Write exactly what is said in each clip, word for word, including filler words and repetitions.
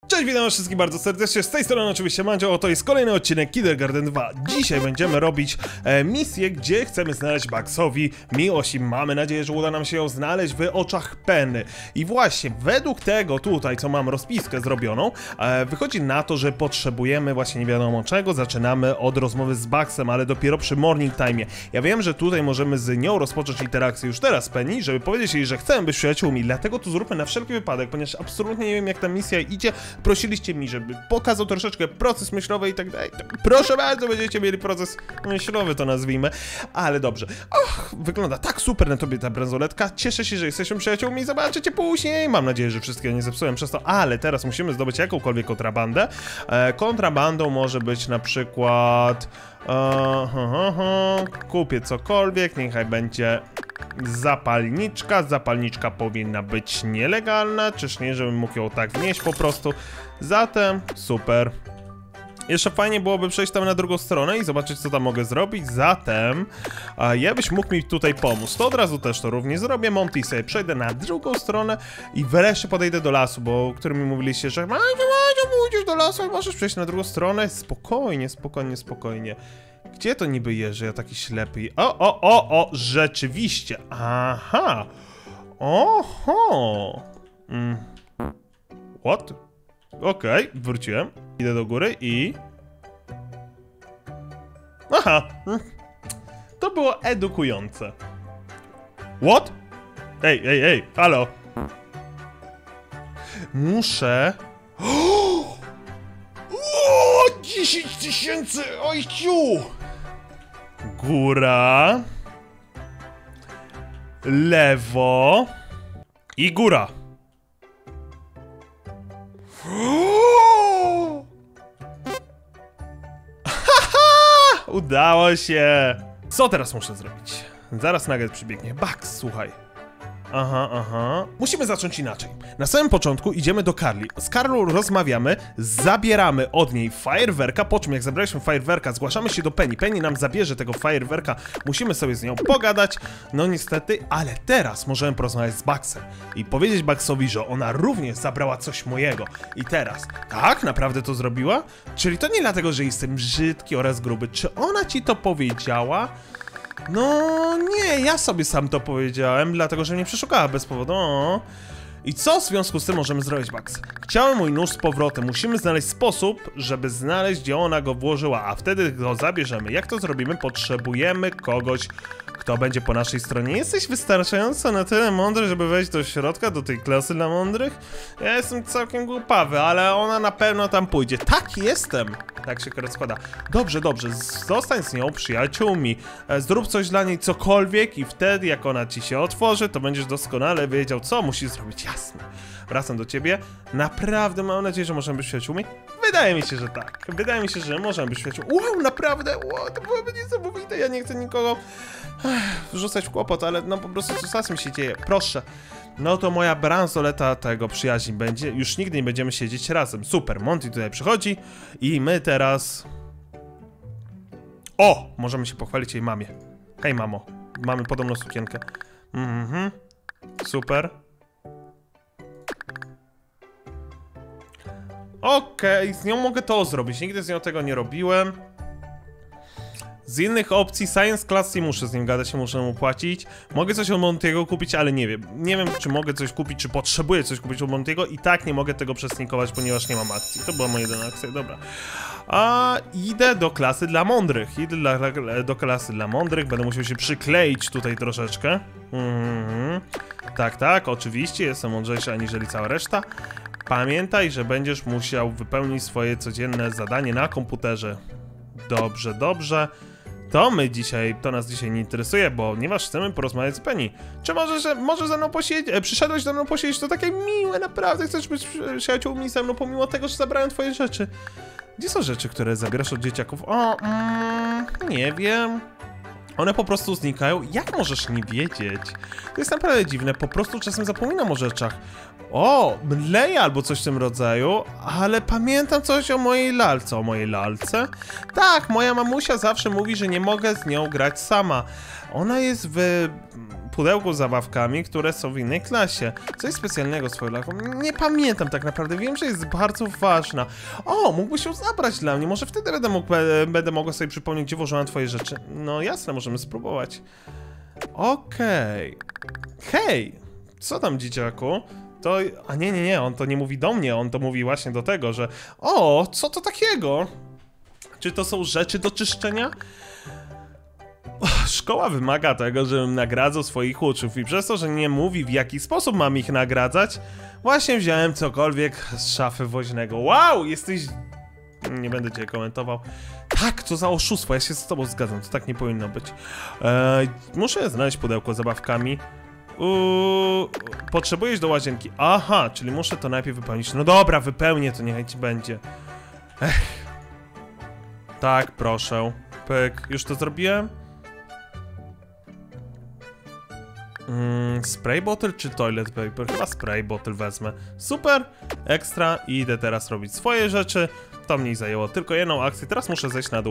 Cześć, witam wszystkich bardzo serdecznie, z tej strony oczywiście Mandzio, oto jest kolejny odcinek Kindergarten dwa. Dzisiaj będziemy robić e, misję, gdzie chcemy znaleźć Bugsowi miłość i mamy nadzieję, że uda nam się ją znaleźć w oczach Penny. I właśnie według tego tutaj, co mam rozpiskę zrobioną, e, wychodzi na to, że potrzebujemy właśnie nie wiadomo czego. Zaczynamy od rozmowy z Bugsem, ale dopiero przy morning time'ie. Ja wiem, że tutaj możemy z nią rozpocząć interakcję już teraz, Penny, żeby powiedzieć jej, że chcemy być przyjaciółmi, dlatego to zróbmy na wszelki wypadek, ponieważ absolutnie nie wiem, jak ta misja idzie. Prosiliście mi, żeby pokazał troszeczkę proces myślowy i tak dalej. Proszę bardzo, będziecie mieli proces myślowy, to nazwijmy. Ale dobrze. Och, wygląda tak super na tobie ta bransoletka. Cieszę się, że jesteśmy przyjaciółmi i zobaczycie później. Mam nadzieję, że wszystkiego nie zepsułem przez to, ale teraz musimy zdobyć jakąkolwiek kontrabandę. E, kontrabandą może być na przykład... E, ha, ha, ha. Kupię cokolwiek, niechaj będzie... zapalniczka. Zapalniczka powinna być nielegalna, czyż nie, żebym mógł ją tak wnieść po prostu. Zatem super. Jeszcze fajnie byłoby przejść tam na drugą stronę i zobaczyć, co tam mogę zrobić. Zatem a ja byś mógł mi tutaj pomóc. To od razu też to również zrobię. Monty, sobie przejdę na drugą stronę i wreszcie podejdę do lasu, bo którym mi mówiliście, że Mandzio, Mandzio, pójdziesz do lasu i możesz przejść na drugą stronę. Spokojnie, spokojnie, spokojnie. Gdzie to niby jest, że ja taki ślepy? O, o, o, o, rzeczywiście. Aha. Oho. Mm. What? Okej, okay, wróciłem. Idę do góry i... Aha. To było edukujące. What? Ej, ej, ej, halo. Muszę... O, dziesięć tysięcy, ojciu! Góra. Lewo. I góra. Haha! Udało się! Co teraz muszę zrobić? Zaraz Nugget przybiegnie. Bugs, słuchaj. Aha, aha. Musimy zacząć inaczej. Na samym początku idziemy do Carly. Z Carlą rozmawiamy, zabieramy od niej fajerwerka, po czym jak zabraliśmy fajerwerka, zgłaszamy się do Penny. Penny nam zabierze tego fajerwerka, musimy sobie z nią pogadać. No niestety, ale teraz możemy porozmawiać z Bugsem i powiedzieć Bugsowi, że ona również zabrała coś mojego. I teraz, tak? Naprawdę to zrobiła? Czyli to nie dlatego, że jestem brzydki oraz gruby. Czy ona ci to powiedziała? No nie, ja sobie sam to powiedziałem, dlatego że mnie przeszukała bez powodu. O. I co w związku z tym możemy zrobić, Bugs? Chciałem mój nóż z powrotem, musimy znaleźć sposób, żeby znaleźć, gdzie ona go włożyła, a wtedy go zabierzemy. Jak to zrobimy? Potrzebujemy kogoś, kto będzie po naszej stronie. Jesteś wystarczająco na tyle mądry, żeby wejść do środka, do tej klasy dla mądrych? Ja jestem całkiem głupawy, ale ona na pewno tam pójdzie. Tak, jestem! Tak się akurat składa. Dobrze, dobrze, zostań z nią przyjaciółmi. Zrób coś dla niej, cokolwiek i wtedy, jak ona ci się otworzy, to będziesz doskonale wiedział, co musisz zrobić. Jasne. Wracam do ciebie. Naprawdę mam nadzieję, że możemy być przyjaciółmi. Wydaje mi się, że tak. Wydaje mi się, że możemy być przyjaciółmi. Wow, naprawdę, wow, to byłoby niesamowite. Ja nie chcę nikogo ech, wrzucać w kłopot, ale no po prostu co czasem się dzieje. Proszę. No to moja bransoleta tego przyjaźni będzie. Już nigdy nie będziemy siedzieć razem. Super, Monty tutaj przychodzi i my teraz... O! Możemy się pochwalić jej mamie. Hej mamo, mamy podobną sukienkę. Mhm. Super. Okej, okay, z nią mogę to zrobić. Nigdy z nią tego nie robiłem. Z innych opcji, Science Class nie muszę z nim gadać, muszę mu płacić. Mogę coś od Montiego kupić, ale nie wiem. Nie wiem, czy mogę coś kupić, czy potrzebuję coś kupić od Montiego i tak nie mogę tego przesnikować, ponieważ nie mam akcji. To była moja jedyna akcja, dobra. A idę do klasy dla mądrych. Idę dla, do klasy dla mądrych, będę musiał się przykleić tutaj troszeczkę. Mhm. Tak, tak, oczywiście, jestem mądrzejszy aniżeli cała reszta. Pamiętaj, że będziesz musiał wypełnić swoje codzienne zadanie na komputerze. Dobrze, dobrze. To my dzisiaj, to nas dzisiaj nie interesuje, ponieważ chcemy porozmawiać z Penny. Czy możesz, może ze mną posiedzieć? E, przyszedłeś ze mną posiedzieć? To takie miłe, naprawdę chcesz być przyjaciółmi ze mną, pomimo tego, że zabrałem twoje rzeczy. Gdzie są rzeczy, które zabierasz od dzieciaków? O, mm, nie wiem. One po prostu znikają. Jak możesz nie wiedzieć? To jest naprawdę dziwne, po prostu czasem zapominam o rzeczach. O, mdleję albo coś w tym rodzaju, ale pamiętam coś o mojej lalce. O mojej lalce? Tak, moja mamusia zawsze mówi, że nie mogę z nią grać sama. Ona jest w pudełku z zabawkami, które są w innej klasie. Coś specjalnego z twoją lalką? Nie pamiętam tak naprawdę, wiem, że jest bardzo ważna. O, mógłbyś ją zabrać dla mnie, może wtedy będę, mógł, będę mogła sobie przypomnieć, gdzie włożyłam twoje rzeczy. No jasne, możemy spróbować. Okej. Okay. Hej, co tam, dzieciaku? To... A nie, nie, nie, on to nie mówi do mnie, on to mówi właśnie do tego, że... O, co to takiego? Czy to są rzeczy do czyszczenia? Szkoła wymaga tego, żebym nagradzał swoich uczniów i przez to, że nie mówi, w jaki sposób mam ich nagradzać, właśnie wziąłem cokolwiek z szafy woźnego. Wow, jesteś... Nie będę cię komentował. Tak, co za oszustwo, ja się z tobą zgadzam, to tak nie powinno być. Eee, muszę znaleźć pudełko z zabawkami. Uuu, potrzebujesz do łazienki. Aha, czyli muszę to najpierw wypełnić. No dobra, wypełnię to, niechaj ci będzie. Ech. Tak, proszę. Pyk, już to zrobiłem? Mm, spray bottle czy toilet paper? Chyba spray bottle wezmę. Super, ekstra i idę teraz robić swoje rzeczy. To mnie zajęło tylko jedną akcję, teraz muszę zejść na dół.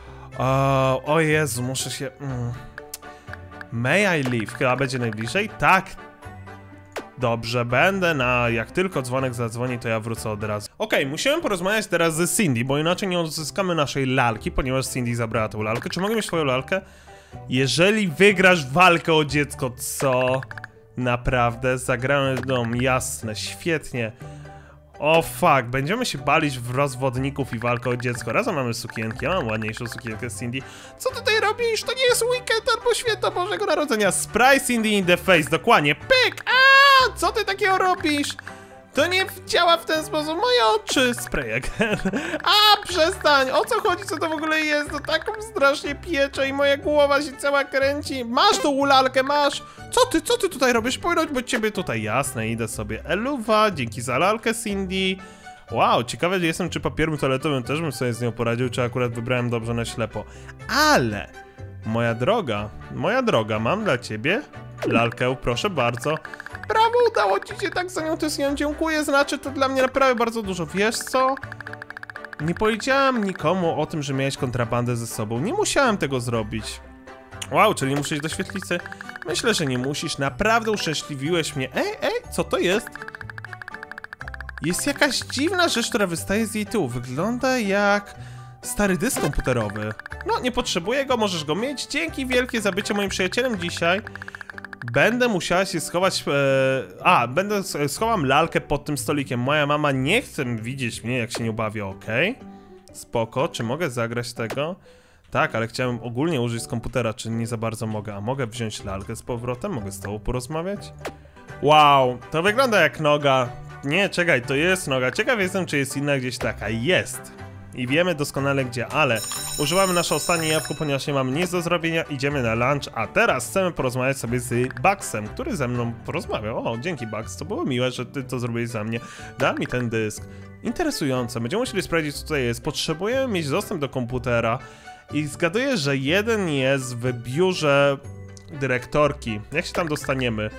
O, o Jezu, muszę się... Mm. May I leave? Chyba będzie najbliżej? Tak. Dobrze, będę na... Jak tylko dzwonek zadzwoni, to ja wrócę od razu. Okej, okay, musimy porozmawiać teraz ze Cindy, bo inaczej nie odzyskamy naszej lalki, ponieważ Cindy zabrała tą lalkę. Czy mogę mieć twoją lalkę? Jeżeli wygrasz walkę o dziecko, co? Naprawdę? Zagrałem dom, jasne, świetnie. O fuck, będziemy się balić w rozwodników i walkę o dziecko. Razem mamy sukienki, ja mam ładniejszą sukienkę z Cindy. Co tutaj robisz? To nie jest weekend albo święto Bożego Narodzenia. Spray Cindy in the face, dokładnie. Pyk! A, co ty takiego robisz? To nie działa w ten sposób, moje oczy. Sprayek. A, przestań, o co chodzi, co to w ogóle jest? To taką strasznie piecze i moja głowa się cała kręci. Masz tą lalkę, masz. Co ty, co ty tutaj robisz? Pójdę bo ciebie tutaj, jasne, idę sobie. Eluwa, dzięki za lalkę, Cindy. Wow, ciekawe jestem, czy papierem toaletowym też bym sobie z nią poradził, czy akurat wybrałem dobrze na ślepo. Ale, moja droga, moja droga, mam dla ciebie lalkę, proszę bardzo. Brawo, udało ci się tak za nią, to z nią dziękuję, znaczy to dla mnie naprawdę bardzo dużo. Wiesz co? Nie powiedziałem nikomu o tym, że miałeś kontrabandę ze sobą, nie musiałem tego zrobić. Wow, czyli muszę iść do świetlicy? Myślę, że nie musisz, naprawdę uszczęśliwiłeś mnie. Ej, ej, co to jest? Jest jakaś dziwna rzecz, która wystaje z jej tyłu. Wygląda jak stary dysk komputerowy. No, nie potrzebuję go, możesz go mieć. Dzięki wielkie za bycie moim przyjacielem dzisiaj. Będę musiała się schować... E... A, będę schowam lalkę pod tym stolikiem. Moja mama nie chce widzieć mnie, jak się nie bawię, okej? Okay? Spoko, czy mogę zagrać tego? Tak, ale chciałem ogólnie użyć z komputera, czy nie za bardzo mogę. A mogę wziąć lalkę z powrotem? Mogę z tobą porozmawiać? Wow, to wygląda jak noga. Nie, czekaj, to jest noga. Ciekaw jestem, czy jest inna gdzieś taka. Jest. I wiemy doskonale gdzie, ale używamy nasze ostatnie jabłko, ponieważ nie mamy nic do zrobienia. Idziemy na lunch, a teraz chcemy porozmawiać sobie z Bugsem, który ze mną porozmawiał. O, dzięki Bugs, to było miłe, że ty to zrobiłeś za mnie. Daj mi ten dysk. Interesujące, będziemy musieli sprawdzić, co tutaj jest. Potrzebujemy mieć dostęp do komputera. I zgaduję, że jeden jest w biurze dyrektorki. Jak się tam dostaniemy?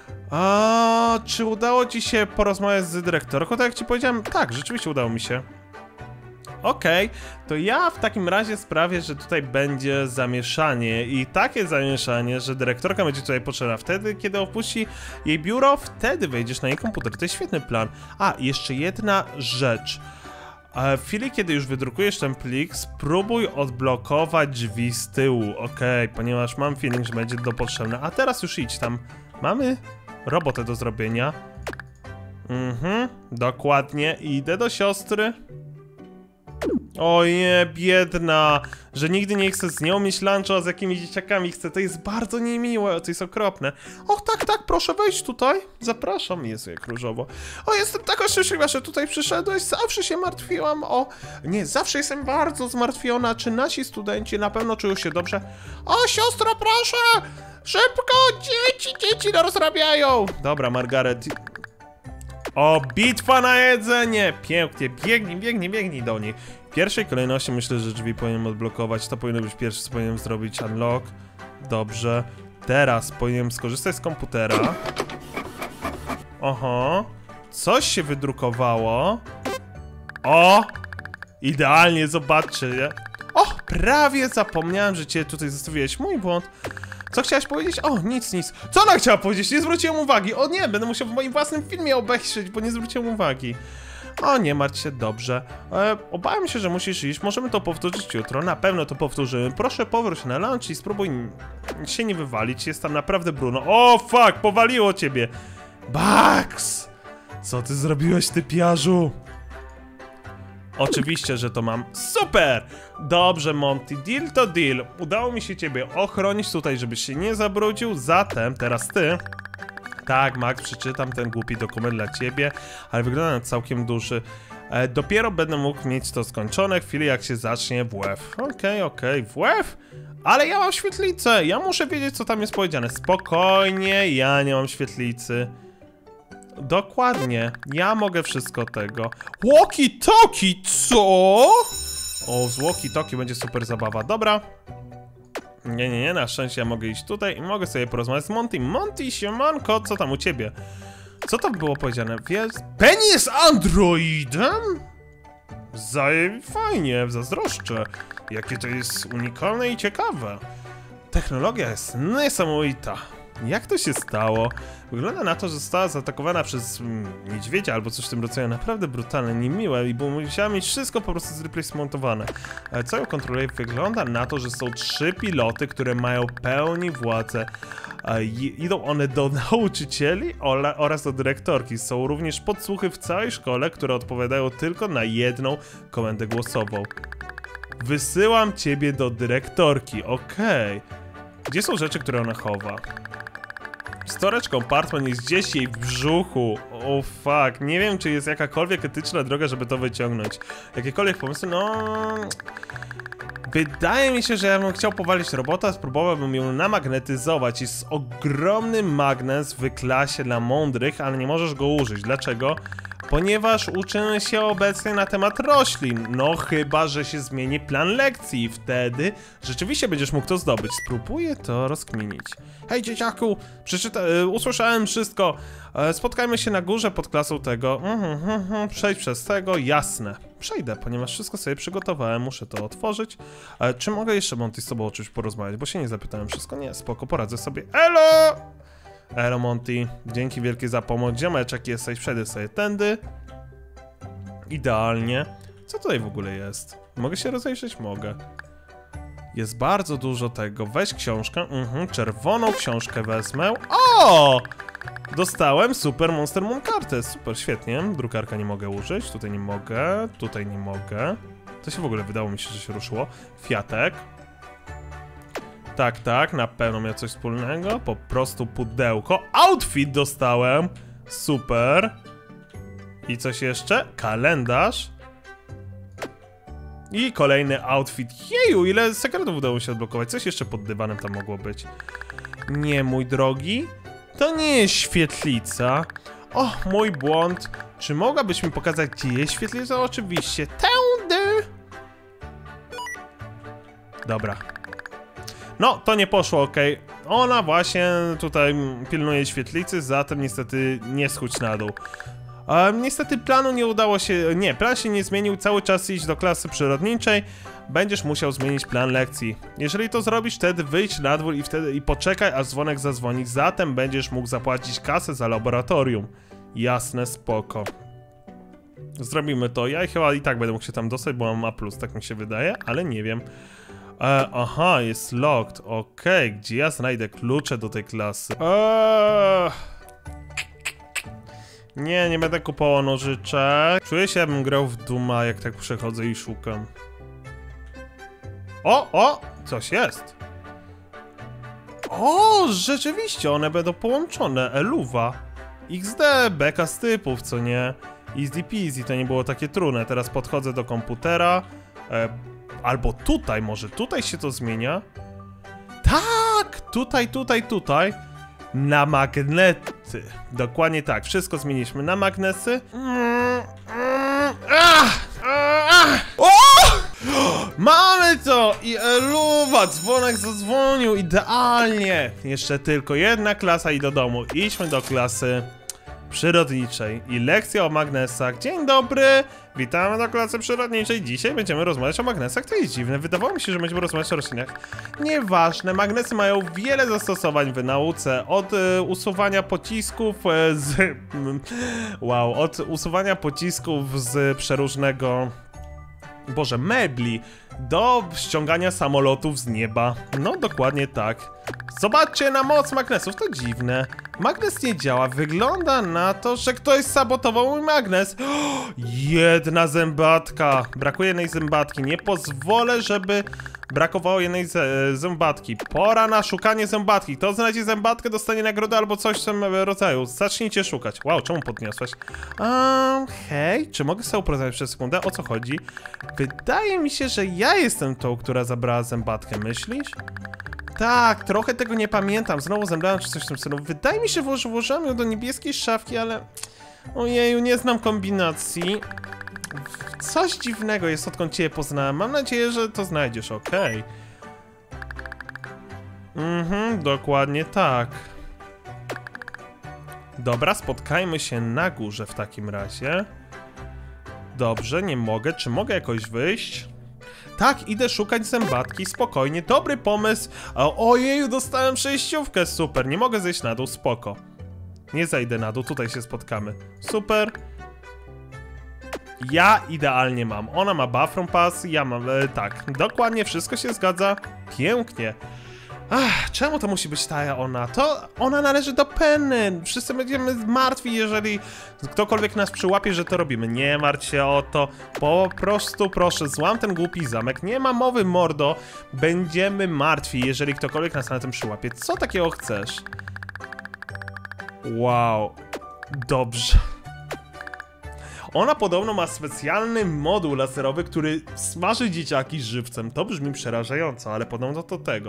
A czy udało ci się porozmawiać z dyrektorką? Tak jak ci powiedziałem, tak, rzeczywiście udało mi się. Okej, okay, to ja w takim razie sprawię, że tutaj będzie zamieszanie i takie zamieszanie, że dyrektorka będzie tutaj potrzebna wtedy, kiedy opuści jej biuro, wtedy wejdziesz na jej komputer. To jest świetny plan. A, jeszcze jedna rzecz. W chwili, kiedy już wydrukujesz ten plik, spróbuj odblokować drzwi z tyłu, okej, okay, ponieważ mam feeling, że będzie to potrzebne. A teraz już idź tam. Mamy robotę do zrobienia. Mhm, dokładnie. Idę do siostry. O nie, biedna, że nigdy nie chce z nią mieć luncha, a z jakimiś dzieciakami chce, to jest bardzo niemiłe, to jest okropne. Och, tak, tak, proszę wejść tutaj, zapraszam, Jezu, jak różowo. O, jestem taka szczęśliwa, że tutaj przyszedłeś, zawsze się martwiłam o... Nie, zawsze jestem bardzo zmartwiona, czy nasi studenci na pewno czują się dobrze. O, siostro, proszę, szybko, dzieci, dzieci rozrabiają. Dobra, Margaret... O, bitwa na jedzenie! Pięknie, biegnij, biegnij, biegnij do niej. W pierwszej kolejności myślę, że drzwi powinienem odblokować. To powinno być pierwsze, co powinienem zrobić. Unlock. Dobrze. Teraz powinienem skorzystać z komputera. Oho. Coś się wydrukowało. O! Idealnie, zobaczcie. O, prawie zapomniałem, że cię tutaj zostawiłeś. Mój błąd. Co chciałaś powiedzieć? O, nic, nic. Co ona chciała powiedzieć? Nie zwróciłem uwagi. O nie, będę musiał w moim własnym filmie obejrzeć, bo nie zwróciłem uwagi. O, nie martw się, dobrze. E, obawiam się, że musisz iść. Możemy to powtórzyć jutro. Na pewno to powtórzymy. Proszę, powróć na lunch i spróbuj się nie wywalić. Jest tam naprawdę Bruno. O, fuck, powaliło ciebie. Bugs! Co ty zrobiłeś, typiarzu? Oczywiście, że to mam. Super! Dobrze, Monty, deal to deal. Udało mi się ciebie ochronić tutaj, żebyś się nie zabrudził. Zatem, teraz ty. Tak, Max, przeczytam ten głupi dokument dla ciebie, ale wygląda na całkiem duży. E, dopiero będę mógł mieć to skończone w chwili, jak się zacznie W F. Okej, okay, okej, okay. W F? Ale ja mam świetlicę, ja muszę wiedzieć, co tam jest powiedziane. Spokojnie, ja nie mam świetlicy. Dokładnie, ja mogę wszystko tego. Walkie-talkie, co? O, z walkie-talkie będzie super zabawa, dobra. Nie, nie, nie, na szczęście ja mogę iść tutaj i mogę sobie porozmawiać z Monty. Monty, siemanko, co tam u ciebie? Co tam było powiedziane? Wiesz, Penny jest androidem? Zaje... fajnie, zazdroszczę. Jakie to jest unikalne i ciekawe. Technologia jest niesamowita. Jak to się stało? Wygląda na to, że została zaatakowana przez mm, niedźwiedzia albo coś w tym rodzaju. Naprawdę brutalne, niemiłe i bo musiała mieć wszystko po prostu zreplacementowane. Ale co ją kontroluje? Wygląda na to, że są trzy piloty, które mają pełni władzę. E, idą one do nauczycieli oraz do dyrektorki. Są również podsłuchy w całej szkole, które odpowiadają tylko na jedną komendę głosową. Wysyłam ciebie do dyrektorki, okej. Okay. Gdzie są rzeczy, które ona chowa? Storage compartment jest gdzieś jej w brzuchu. O oh, fuck, nie wiem, czy jest jakakolwiek etyczna droga, żeby to wyciągnąć. Jakiekolwiek pomysły, no... Wydaje mi się, że ja bym chciał powalić robota, spróbowałbym ją namagnetyzować. Jest ogromny magnes w klasie dla mądrych, ale nie możesz go użyć. Dlaczego? Ponieważ uczymy się obecnie na temat roślin. No chyba, że się zmieni plan lekcji i wtedy rzeczywiście będziesz mógł to zdobyć. Spróbuję to rozkminić. Hej dzieciaku, przeczyta y, usłyszałem wszystko. E, spotkajmy się na górze pod klasą tego. Mhm, mhm, przejdź przez tego, jasne. Przejdę, ponieważ wszystko sobie przygotowałem, muszę to otworzyć. E, czy mogę jeszcze, Monty, z tobą o czymś porozmawiać? Bo się nie zapytałem wszystko. Nie, spoko, poradzę sobie. Elo! Elo, Monty, dzięki wielkie za pomoc. Ziomeczek jesteś, przejdę sobie tędy. Idealnie. Co tutaj w ogóle jest? Mogę się rozejrzeć? Mogę. Jest bardzo dużo tego. Weź książkę. Mhm, czerwoną książkę wezmę. O! Dostałem Super Monster Moon kartę. Super, świetnie. Drukarka nie mogę użyć. Tutaj nie mogę. Tutaj nie mogę. To się w ogóle wydało mi się, że się ruszyło. Fiatek. Tak, tak, na pewno miał coś wspólnego. Po prostu pudełko. Outfit dostałem. Super. I coś jeszcze? Kalendarz. I kolejny outfit. Jeju, ile sekretów udało się odblokować. Coś jeszcze pod dywanem tam mogło być. Nie, mój drogi. To nie jest świetlica. O, mój błąd. Czy mogłabyś mi pokazać, gdzie jest świetlica? Oczywiście. Tędy. Dobra. No, to nie poszło, ok. Ona właśnie tutaj pilnuje świetlicy, zatem niestety nie schudź na dół. Um, niestety planu nie udało się... Nie, plan się nie zmienił, cały czas iść do klasy przyrodniczej. Będziesz musiał zmienić plan lekcji. Jeżeli to zrobisz, wtedy wyjdź na dwór i, wtedy, i poczekaj, aż dzwonek zadzwoni. Zatem będziesz mógł zapłacić kasę za laboratorium. Jasne, spoko. Zrobimy to. Ja chyba i tak będę mógł się tam dostać, bo mam A plus, tak mi się wydaje, ale nie wiem. E, aha, jest locked. Okej, okay. Gdzie ja znajdę klucze do tej klasy? Eee... Nie, nie będę kupował nożyczek. Czuję się, jakbym grał w Duma, jak tak przechodzę i szukam. O, o! Coś jest. O, rzeczywiście, one będą połączone. Eluwa. X D, beka z typów, co nie? Easy peasy, to nie było takie trudne. Teraz podchodzę do komputera. E, albo tutaj, może tutaj się to zmienia? Tak! Tutaj, tutaj, tutaj. Na magnety. Dokładnie tak. Wszystko zmieniliśmy na magnesy. Mm, mm, ah, ah, o! Mamy to! I eluwa! Dzwonek zadzwonił. Idealnie. Jeszcze tylko jedna klasa i do domu. Idźmy do klasy przyrodniczej. I lekcja o magnesach. Dzień dobry. Witamy na klasy przyrodniczej. Dzisiaj będziemy rozmawiać o magnesach. To jest dziwne. Wydawało mi się, że będziemy rozmawiać o roślinach. Nieważne. Magnesy mają wiele zastosowań w nauce. Od y, usuwania pocisków y, z... Y, wow. Od usuwania pocisków z przeróżnego... Boże, mebli. Do ściągania samolotów z nieba. No, dokładnie tak. Zobaczcie na moc magnesów, to dziwne. Magnes nie działa, wygląda na to, że ktoś sabotował mój magnes. O, jedna zębatka. Brakuje jednej zębatki, nie pozwolę, żeby brakowało jednej zębatki. Pora na szukanie zębatki. Kto znajdzie zębatkę, dostanie nagrodę albo coś w tym rodzaju. Zacznijcie szukać. Wow, czemu podniosłeś? Um, hej, czy mogę sobie porozmawiać przez sekundę? O co chodzi? Wydaje mi się, że ja jestem tą, która zabrała zębatkę, myślisz? Tak, trochę tego nie pamiętam. Znowu zemdlałem czy coś w tym stylu. Wydaje mi się, że włożyłem ją do niebieskiej szafki, ale... Ojeju, nie znam kombinacji. Coś dziwnego jest, odkąd cię poznałem. Mam nadzieję, że to znajdziesz, okej. Okay. Mhm, dokładnie tak. Dobra, spotkajmy się na górze w takim razie. Dobrze, nie mogę. Czy mogę jakoś wyjść? Tak, idę szukać zębatki, spokojnie, dobry pomysł. Ojeju, dostałem przejściówkę, super, nie mogę zejść na dół, spoko. Nie zejdę na dół, tutaj się spotkamy. Super. Ja idealnie mam, ona ma bathroom pass, ja mam, e, tak, dokładnie wszystko się zgadza, pięknie. Ach, czemu to musi być ta ona? To ona należy do Penny. Wszyscy będziemy martwi, jeżeli ktokolwiek nas przyłapie, że to robimy. Nie martw się o to. Po prostu proszę, złam ten głupi zamek. Nie ma mowy, mordo. Będziemy martwi, jeżeli ktokolwiek nas na tym przyłapie. Co takiego chcesz? Wow. Dobrze. Ona podobno ma specjalny moduł laserowy, który smaży dzieciaki żywcem. To brzmi przerażająco, ale podobno to tego.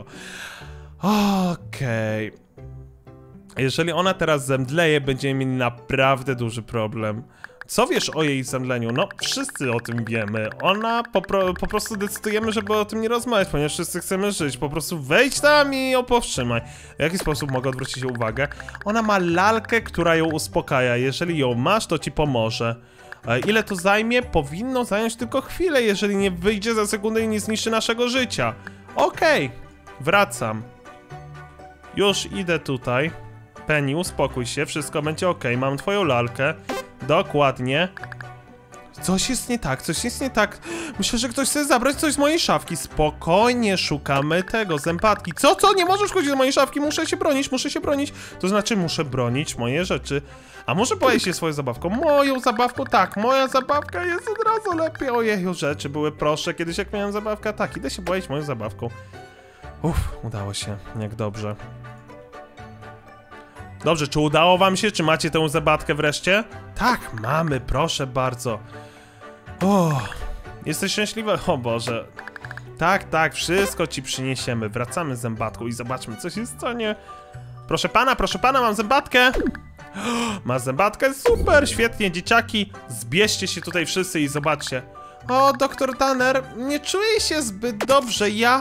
Okej. Okay. Jeżeli ona teraz zemdleje, będziemy mieli naprawdę duży problem. Co wiesz o jej zemdleniu? No, wszyscy o tym wiemy. Ona po, pro, po prostu decydujemy, żeby o tym nie rozmawiać, ponieważ wszyscy chcemy żyć. Po prostu wejdź tam i ją powstrzymaj. W jaki sposób mogę odwrócić jej uwagę? Ona ma lalkę, która ją uspokaja. Jeżeli ją masz, to ci pomoże. Ile to zajmie? Powinno zająć tylko chwilę, jeżeli nie wyjdzie za sekundę i nie zniszczy naszego życia. Okej, okay. Wracam. Już idę tutaj. Penny, uspokój się, wszystko będzie ok. Mam twoją lalkę. Dokładnie. Coś jest nie tak, coś jest nie tak. Myślę, że ktoś chce zabrać coś z mojej szafki. Spokojnie, szukamy tego, zębatki. Co, co? Nie możesz wchodzić do mojej szafki, muszę się bronić, muszę się bronić. To znaczy, muszę bronić moje rzeczy. A może pojeść się swoją zabawką? Moją zabawką? Tak, moja zabawka jest od razu lepiej. Ojeju, rzeczy były, proszę, kiedyś jak miałem zabawkę. Tak, idę się boić moją zabawką. Uff, udało się, jak dobrze. Dobrze, czy udało wam się? Czy macie tę zabawkę wreszcie? Tak, mamy, proszę bardzo. O, jesteś szczęśliwa? O Boże. Tak, tak, wszystko ci przyniesiemy. Wracamy z zębatką i zobaczmy, co się stanie. Proszę pana, proszę pana, mam zębatkę. Ma zębatkę? Super, świetnie, dzieciaki. Zbierzcie się tutaj wszyscy i zobaczcie. O, doktor Tanner, nie czuję się zbyt dobrze, ja...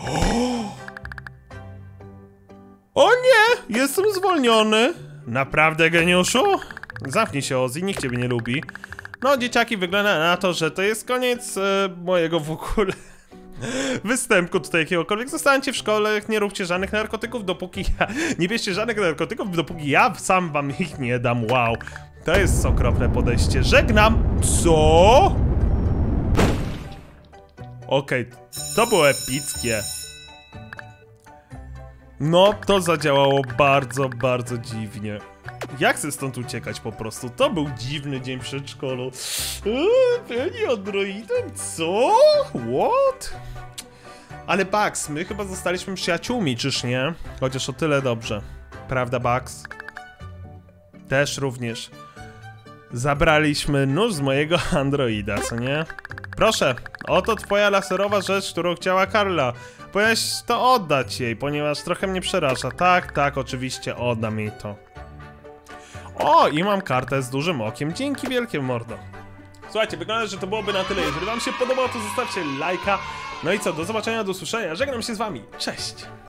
O nie, jestem zwolniony. Naprawdę, geniuszu? Zamknij się, Ozzy, nikt ciebie nie lubi. No, dzieciaki, wygląda na to, że to jest koniec e, mojego w ogóle występku tutaj jakiegokolwiek. Zostańcie w szkole, nie róbcie żadnych narkotyków, dopóki ja... Nie bierzcie żadnych narkotyków, dopóki ja sam wam ich nie dam. Wow, to jest okropne podejście. Żegnam. Co? Okej, okay, to było epickie. No, to zadziałało bardzo, bardzo dziwnie. Jak chcę stąd uciekać po prostu? To był dziwny dzień w przedszkolu. Penny androidem? Co? What? Ale Bugs, my chyba zostaliśmy przyjaciółmi, czyż nie? Chociaż o tyle dobrze. Prawda, Bugs? Też również. Zabraliśmy nóż z mojego androida, co nie? Proszę, oto twoja laserowa rzecz, którą chciała Karla. Powinieneś to oddać jej, ponieważ trochę mnie przeraża. Tak, tak, oczywiście oddam jej to. O, i mam kartę z dużym okiem. Dzięki wielkie, mordo. Słuchajcie, wygląda, że to byłoby na tyle. Jeżeli wam się podobało, to zostawcie lajka. No i co, do zobaczenia, do usłyszenia. Żegnam się z wami. Cześć!